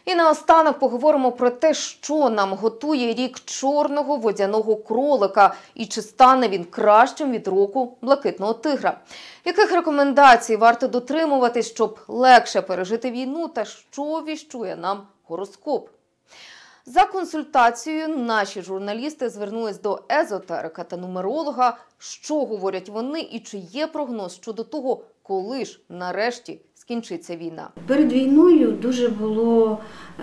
І наостанок поговоримо про те, що нам готує рік чорного водяного кролика і чи стане він кращим від року блакитного тигра. Яких рекомендацій варто дотримуватись, щоб легше пережити війну та що віщує нам гороскоп? За консультацією наші журналісти звернулись до езотерика та нумеролога, що говорять вони і чи є прогноз щодо того, коли ж нарешті скінчиться війна. Перед війною дуже було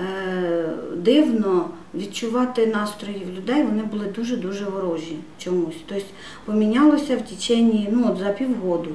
дивно відчувати настрої в людей, вони були дуже-дуже ворожі чомусь. Тобто помінялося в течение, за півгоду.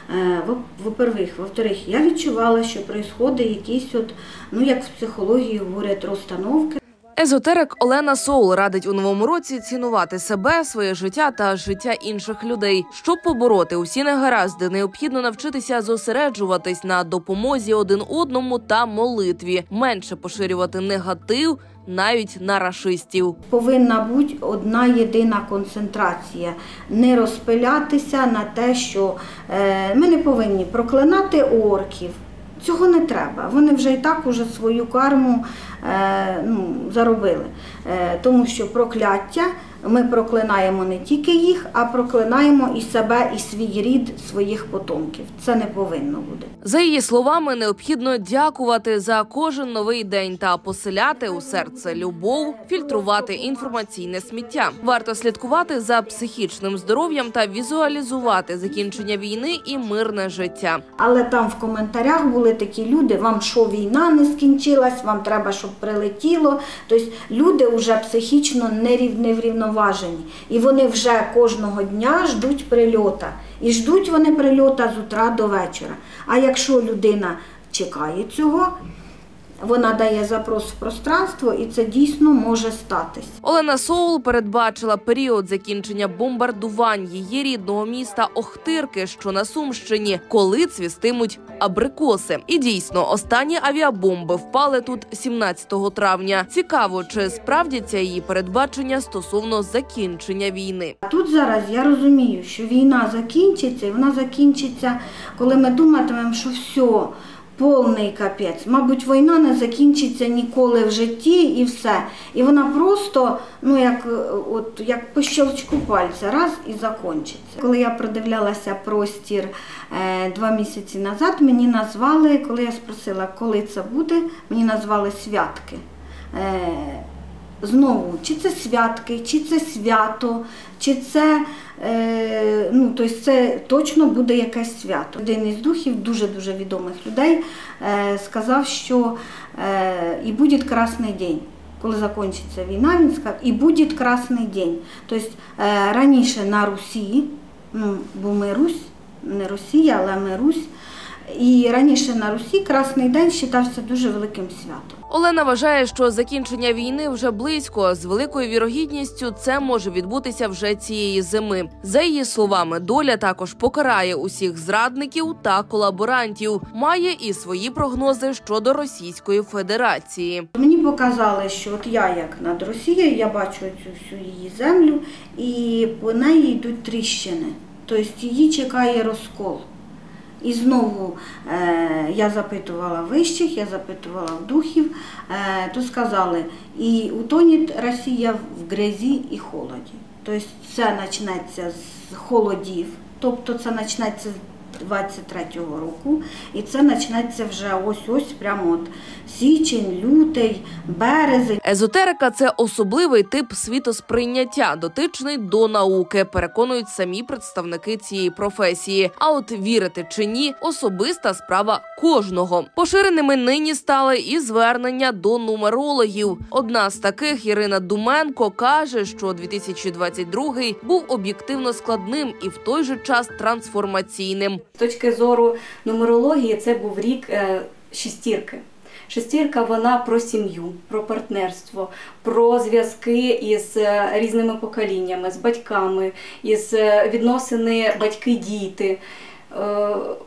Во-вторых, я відчувала, що відбувається якісь, як в психології говорять, розстановки. Езотерик Олена Соул радить у новому році цінувати себе, своє життя та життя інших людей. Щоб побороти усі негаразди, необхідно навчитися зосереджуватись на допомозі один одному та молитві, менше поширювати негатив, навіть на рашистів. Повинна бути одна єдина концентрація. Не розпилятися на те, що ми не повинні проклинати орків. Цього не треба. Вони вже і так свою карму заробили. Тому що прокляття, ми проклинаємо не тільки їх, а проклинаємо і себе, і свій рід, своїх потомків. Це не повинно бути. За її словами, необхідно дякувати за кожен новий день та поселяти у серце любов, фільтрувати інформаційне сміття. Варто слідкувати за психічним здоров'ям та візуалізувати закінчення війни і мирне життя. Але там в коментарях були такі люди, вам що, війна не скінчилась, вам треба, щоб прилетіло. Тобто люди вже психічно не врівноважені. І вони вже кожного дня ждуть прильота. І ждуть вони прильота з утра до вечора. А якщо людина чекає цього, вона дає запрос в пространство, і це дійсно може статись. Олена Соул передбачила період закінчення бомбардувань її рідного міста Охтирки, що на Сумщині, коли цвістимуть абрикоси. І дійсно, останні авіабомби впали тут 17 травня. Цікаво, чи справдяться її передбачення стосовно закінчення війни. Тут зараз я розумію, що війна закінчиться, і вона закінчиться, коли ми думатимемо, що все, повний капець. Мабуть, війна не закінчиться ніколи в житті і все. І вона просто, як по щелчку пальця, раз і закінчиться. Коли я продивлялася простір 2 місяці назад, мені назвали, коли я спросила, коли це буде, мені назвали святки. Знову, чи це святки, чи це свято, чи це, тобто це точно буде якесь свято. Один із духів, дуже-дуже відомих людей, сказав, що і буде красний день. Коли закінчиться війна, він сказав, і буде красний день. Тобто раніше на Русі, бо ми Русь, не Росія, але ми Русь, і раніше на Русі Красний день вважався дуже великим святом. Олена вважає, що закінчення війни вже близько. З великою вірогідністю це може відбутися вже цієї зими. За її словами, доля також покарає усіх зрадників та колаборантів. Має і свої прогнози щодо Російської Федерації. Мені показали, що я як над Росією, я бачу цю всю її землю, і по неї йдуть тріщини. Тобто її чекає розкол. І знову я запитувала вищих, я запитувала духів, то сказали, і утонеть Росія в грязі і холоді. Тобто це почнеться з холодів, тобто це почнеться з 23-го року, і це почнеться вже ось прямо січень, лютий, березень. Езотерика – це особливий тип світосприйняття, дотичний до науки, переконують самі представники цієї професії. А от вірити чи ні – особиста справа кожного. Поширеними нині стали і звернення до нумерологів. Одна з таких, Ірина Думенко, каже, що 2022-й був об'єктивно складним і в той же час трансформаційним. З точки зору нумерології це був рік шестірки. Шестірка, вона про сім'ю, про партнерство, про зв'язки із різними поколіннями, з батьками, із відносини батьки-діти.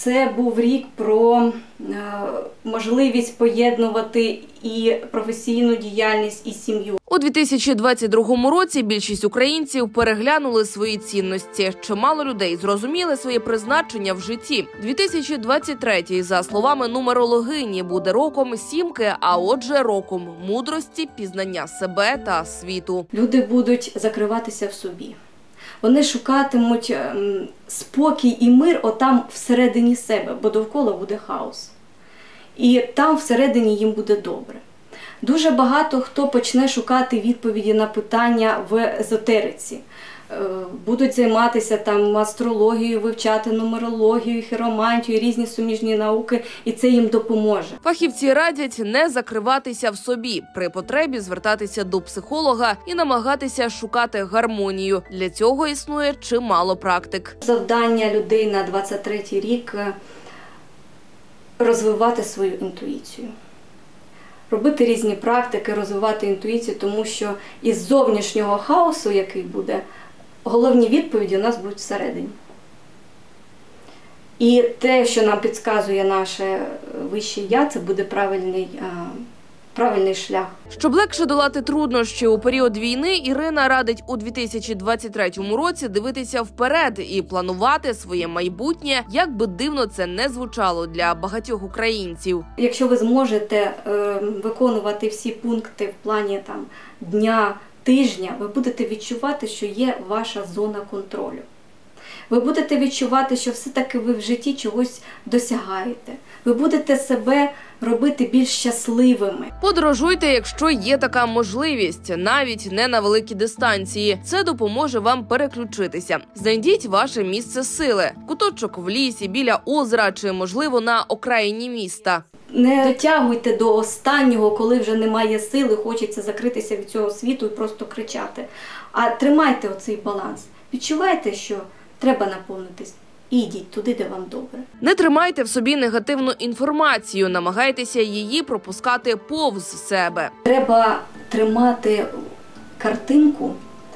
Це був рік про можливість поєднувати і професійну діяльність, і сім'ю. У 2022 році більшість українців переглянули свої цінності. Чимало людей зрозуміли своє призначення в житті. 2023, за словами нумерологині, буде роком сімки, а отже роком мудрості, пізнання себе та світу. Люди будуть закриватися в собі. Вони шукатимуть спокій і мир отам всередині себе, бо довкола буде хаос. І там всередині їм буде добре. Дуже багато хто почне шукати відповіді на питання в езотериці. Будуть займатися там астрологією, вивчати нумерологію, хіромантію, різні суміжні науки, і це їм допоможе. Фахівці радять не закриватися в собі, при потребі звертатися до психолога і намагатися шукати гармонію. Для цього існує чимало практик. Завдання людей на 23-й рік – розвивати свою інтуїцію. Робити різні практики, розвивати інтуїцію, тому що із зовнішнього хаосу, який буде, головні відповіді у нас будуть всередині. І те, що нам підказує наше вище я, це буде правильний шлях. Щоб легше долати труднощі у період війни, Ірина радить у 2023 році дивитися вперед і планувати своє майбутнє, як би дивно це не звучало для багатьох українців. Якщо ви зможете виконувати всі пункти в плані дня, тижня, ви будете відчувати, що є ваша зона контролю. Ви будете відчувати, що все-таки ви в житті чогось досягаєте. Ви будете себе робити більш щасливими. Подорожуйте, якщо є така можливість, навіть не на великі дистанції. Це допоможе вам переключитися. Знайдіть ваше місце сили. Куточок в лісі, біля озера чи, можливо, на окраїні міста. Не дотягуйте до останнього, коли вже немає сили, хочеться закритися від цього світу і просто кричати. А тримайте оцей баланс. Відчувайте, що треба наповнитись. І йдіть туди, де вам добре. Не тримайте в собі негативну інформацію, намагайтеся її пропускати повз себе. Треба тримати картинку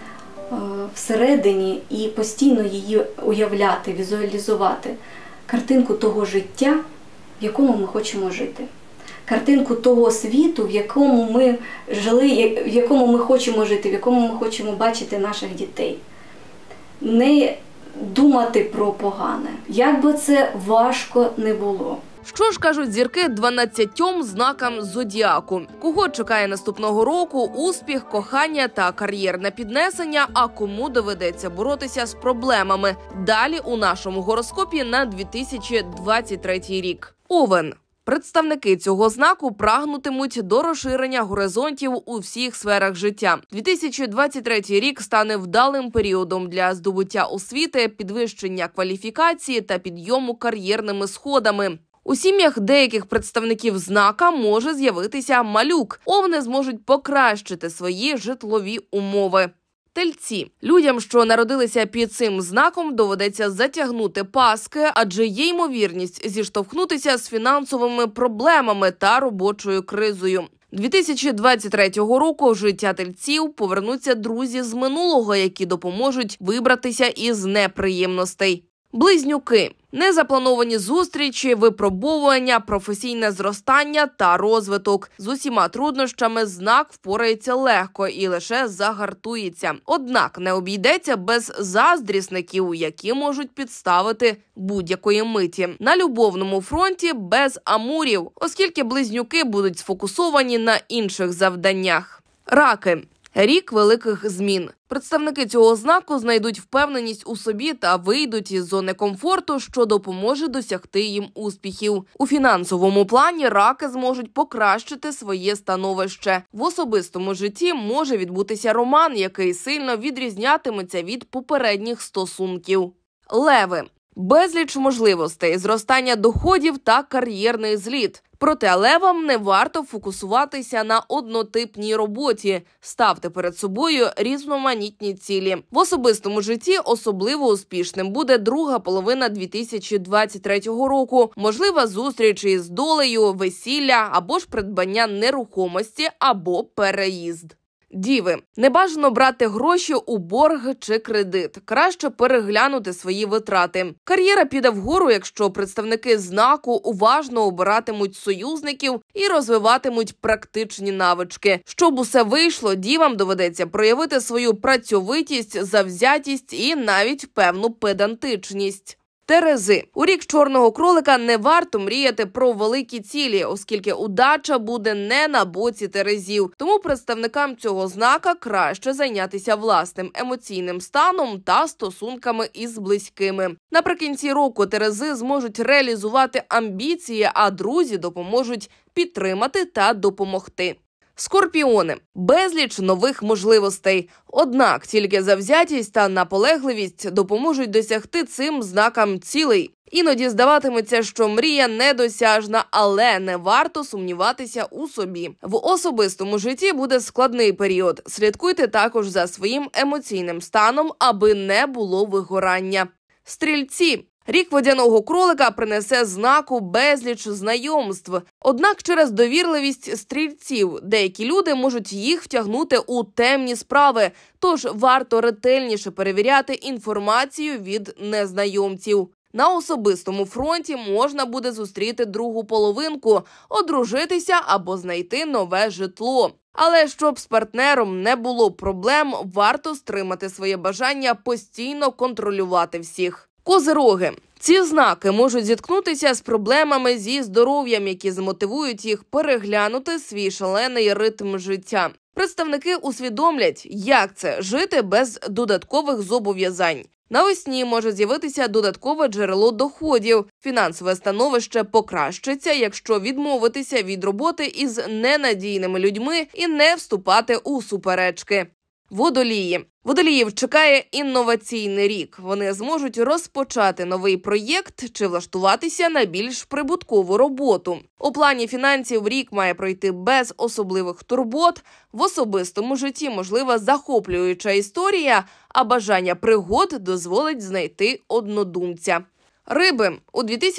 всередині і постійно її уявляти, візуалізувати. Картинку того життя, в якому ми хочемо жити. Картинку того світу, в якому ми жили, в якому ми хочемо жити, в якому ми хочемо бачити наших дітей. Не думати про погане, як би це важко не було. Що ж кажуть зірки 12 знакам зодіаку? Кого чекає наступного року успіх, кохання та кар'єрне піднесення, а кому доведеться боротися з проблемами? Далі у нашому гороскопі на 2023 рік. Овен. Представники цього знаку прагнутимуть до розширення горизонтів у всіх сферах життя. 2023 рік стане вдалим періодом для здобуття освіти, підвищення кваліфікації та підйому кар'єрними сходами. У сім'ях деяких представників знака може з'явитися малюк. Овни зможуть покращити свої житлові умови. Тельці. Людям, що народилися під цим знаком, доведеться затягнути паски, адже є ймовірність зіштовхнутися з фінансовими проблемами та робочою кризою. 2023 року в життя тельців повернуться друзі з минулого, які допоможуть вибратися із неприємностей. Близнюки. Незаплановані зустрічі, випробовування, професійне зростання та розвиток. З усіма труднощами знак впорається легко і лише загартується. Однак не обійдеться без заздрісників, які можуть підставити будь-якої миті. На любовному фронті без амурів, оскільки близнюки будуть сфокусовані на інших завданнях. Раки. Рік великих змін. Представники цього знаку знайдуть впевненість у собі та вийдуть із зони комфорту, що допоможе досягти їм успіхів. У фінансовому плані раки зможуть покращити своє становище. В особистому житті може відбутися роман, який сильно відрізнятиметься від попередніх стосунків. Леви. Безліч можливостей, зростання доходів та кар'єрний зліт. Проте левам не варто фокусуватися на однотипній роботі. Ставте перед собою різноманітні цілі. В особистому житті особливо успішним буде друга половина 2023 року. Можлива зустріч із долею, весілля або ж придбання нерухомості або переїзд. Діви. Не бажано брати гроші у борг чи кредит. Краще переглянути свої витрати. Кар'єра піде вгору, якщо представники знаку уважно обиратимуть союзників і розвиватимуть практичні навички. Щоб усе вийшло, дівам доведеться проявити свою працьовитість, завзятість і навіть певну педантичність. Терези. У рік чорного кролика не варто мріяти про великі цілі, оскільки удача буде не на боці терезів. Тому представникам цього знака краще зайнятися власним емоційним станом та стосунками із близькими. Наприкінці року терези зможуть реалізувати амбіції, а друзі допоможуть підтримати та допомогти. Скорпіони. Безліч нових можливостей. Однак тільки завзятість та наполегливість допоможуть досягти цим знакам цілей. Іноді здаватиметься, що мрія недосяжна, але не варто сумніватися у собі. В особистому житті буде складний період. Слідкуйте також за своїм емоційним станом, аби не було вигорання. Стрільці. Рік водяного кролика принесе знаку безліч знайомств. Однак через довірливість стрільців деякі люди можуть їх втягнути у темні справи, тож варто ретельніше перевіряти інформацію від незнайомців. На особистому фронті можна буде зустріти другу половинку, одружитися або знайти нове житло. Але щоб з партнером не було проблем, варто стримати своє бажання постійно контролювати всіх. Козироги. Ці знаки можуть зіткнутися з проблемами зі здоров'ям, які змотивують їх переглянути свій шалений ритм життя. Представники усвідомлять, як це – жити без додаткових зобов'язань. Навесні може з'явитися додаткове джерело доходів. Фінансове становище покращиться, якщо відмовитися від роботи із ненадійними людьми і не вступати у суперечки. Водолії. Водоліїв чекає інноваційний рік. Вони зможуть розпочати новий проєкт чи влаштуватися на більш прибуткову роботу. У плані фінансів рік має пройти без особливих турбот. В особистому житті можлива захоплююча історія, а бажання пригод дозволить знайти однодумця. Риби. У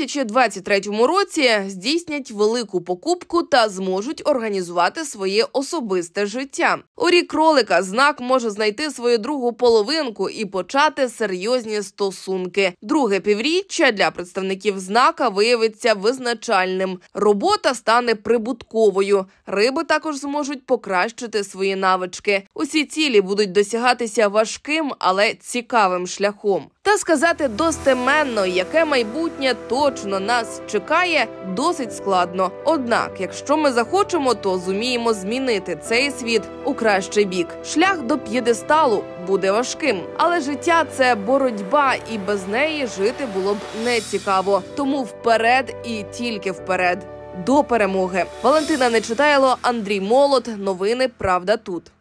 2023 році здійснять велику покупку та зможуть організувати своє особисте життя. У рік кролика знак може знайти свою другу половинку і почати серйозні стосунки. Друге півріччя для представників знака виявиться визначальним. Робота стане прибутковою. Риби також зможуть покращити свої навички. Усі цілі будуть досягатися важким, але цікавим шляхом. Та сказати достеменно, яке майбутнє точно нас чекає, досить складно. Однак, якщо ми захочемо, то зуміємо змінити цей світ у кращий бік. Шлях до п'єдесталу буде важким. Але життя – це боротьба, і без неї жити було б нецікаво. Тому вперед і тільки вперед. До перемоги. Валентина Нечитайло, Андрій Молот. Новини «Правда тут».